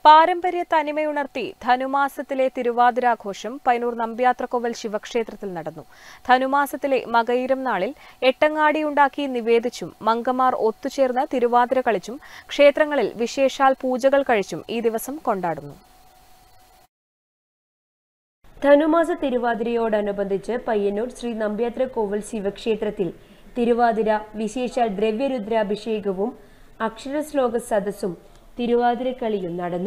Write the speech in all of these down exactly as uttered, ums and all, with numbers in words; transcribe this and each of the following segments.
പാരമ്പര്യ തനിമയുണർത്തി ധനുമാസത്തിലെ തിരുവാതിരാഘോഷം പയ്യന്നൂർ നമ്പ്യാത്രക്കോവൽ ശിവക്ഷേത്രത്തിൽ നടന്നു. ധനുമാസത്തിലെ മകയിരം നാളിൽ എട്ടങ്ങാടിയുണ്ടാക്കി നിവേദിച്ചും മങ്കമാർ ഒത്തുചേർന്ന് തിരുവാതിര കളിച്ചും ക്ഷേത്രങ്ങളിൽ വിശേഷാൽ പൂജകൾ കഴിച്ചും ഈ ദിവസം കൊണ്ടാടുന്നു. ധനുമാസ തിരുവാതിരയോടനുബന്ധിച്ച് പയ്യന്നൂർ ശ്രീ നമ്പ്യാത്രക്കോവൽ ശിവക്ഷേത്രത്തിൽ തിരുവാതിര വിശേഷാൽ ദ്രവ്യരുദ്രാഭിഷേകവും അക്ഷരശ്ലോക സദസ്സും തിരുവാതിരക്കളിയും നടന്നു.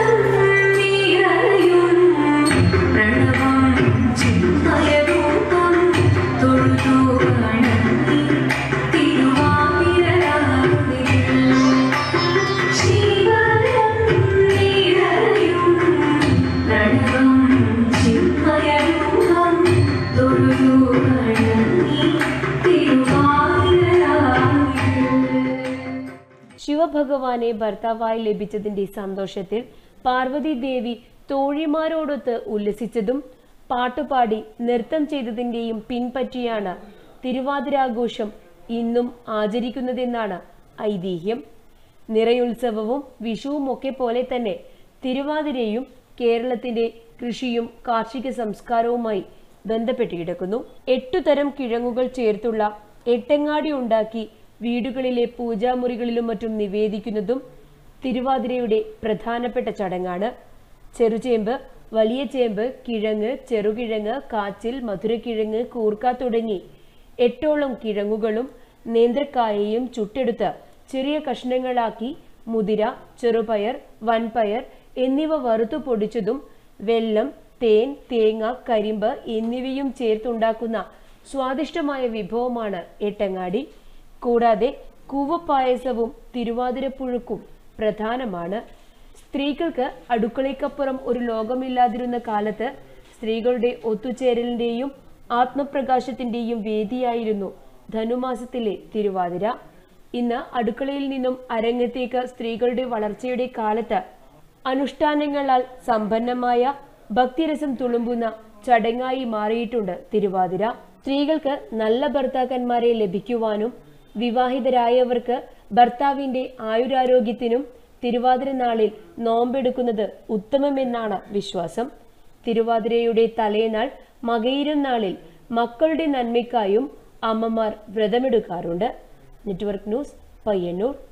ശിവഭഗവാനെ ഭർത്താവായി ലഭിച്ചതിന്റെ സന്തോഷത്തിൽ പാർവതി ദേവി തോഴിമാരോടൊത്ത് ഉല്ലസിച്ചതും പാട്ടുപാടി നൃത്തം ചെയ്തതിന്റെയും പിൻപറ്റിയാണ് തിരുവാതിരാഘോഷം ഇന്നും ആചരിക്കുന്നതെന്നാണ് ഐതിഹ്യം. നിറയുത്സവവും വിഷുവും ഒക്കെ പോലെ തന്നെ തിരുവാതിരയും കേരളത്തിന്റെ കൃഷിയും കാർഷിക സംസ്കാരവുമായി ബന്ധപ്പെട്ട് കിടക്കുന്നു. എട്ടുതരം കിഴങ്ങുകൾ ചേർത്തുള്ള എട്ടങ്ങാടി ഉണ്ടാക്കി വീടുകളിലെ പൂജാമുറികളിലും മറ്റും നിവേദിക്കുന്നതും തിരുവാതിരയുടെ പ്രധാനപ്പെട്ട ചടങ്ങാണ്. ചെറുചേമ്പ്, വലിയ ചേമ്പ്, കിഴങ്ങ്, ചെറുകിഴങ്ങ്, കാച്ചിൽ, മധുരക്കിഴങ്ങ്, കൂർക്ക തുടങ്ങി എട്ടോളം കിഴങ്ങുകളും നേന്ത്രക്കായയും ചുട്ടെടുത്ത് ചെറിയ കഷ്ണങ്ങളാക്കി മുതിര, ചെറുപയർ, വൻപയർ എന്നിവ വറുത്തു പൊടിച്ചതും വെല്ലം, തേൻ, തേങ്ങ, കരിമ്പ് എന്നിവയും ചേർത്തുണ്ടാക്കുന്ന സ്വാദിഷ്ടമായ വിഭവമാണ് എട്ടങ്ങാടി. കൂടാതെ കൂവപ്പായസവും തിരുവാതിരപ്പുഴുക്കും പ്രധാനമാണ്. സ്ത്രീകൾക്ക് അടുക്കളയ്ക്കപ്പുറം ഒരു ലോകമില്ലാതിരുന്ന കാലത്ത് സ്ത്രീകളുടെ ഒത്തുചേരലിന്റെയും ആത്മപ്രകാശത്തിന്റെയും വേദിയായിരുന്നു ധനുമാസത്തിലെ തിരുവാതിര. ഇന്ന് അടുക്കളയിൽ നിന്നും അരങ്ങത്തേക്ക് സ്ത്രീകളുടെ വളർച്ചയുടെ കാലത്ത് അനുഷ്ഠാനങ്ങളാൽ സമ്പന്നമായ ഭക്തിരസം തുളുമ്പുന്ന ചടങ്ങായി മാറിയിട്ടുണ്ട് തിരുവാതിര. സ്ത്രീകൾക്ക് നല്ല ഭർത്താക്കന്മാരെ ലഭിക്കുവാനും വിവാഹിതരായവർക്ക് ഭർത്താവിന്റെ ആയുരാരോഗ്യത്തിനും തിരുവാതിര നാളിൽ നോമ്പെടുക്കുന്നത് ഉത്തമമെന്നാണ് വിശ്വാസം. തിരുവാതിരയുടെ തലേനാൾ മകയിരം നാളിൽ മക്കളുടെ നന്മയ്ക്കായും അമ്മമാർ വ്രതമെടുക്കാറുണ്ട്. Network news, Payyanur.